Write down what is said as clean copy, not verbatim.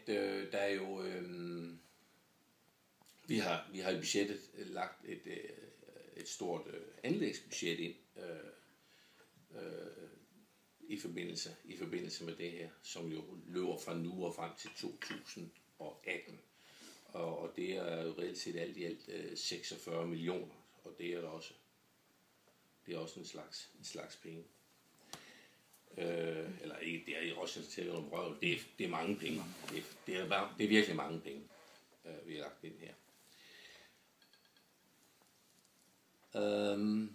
der er jo... Vi har i budgettet lagt et stort anlægsbudget ind i forbindelse med det her, som jo løber fra nu og frem til 2018. Og det er jo reelt set alt i alt 46 millioner, og det er der også. Det er også en slags penge. Eller ikke, det er også til at røve. Det er mange penge. Det er virkelig mange penge, vi har lagt ind her.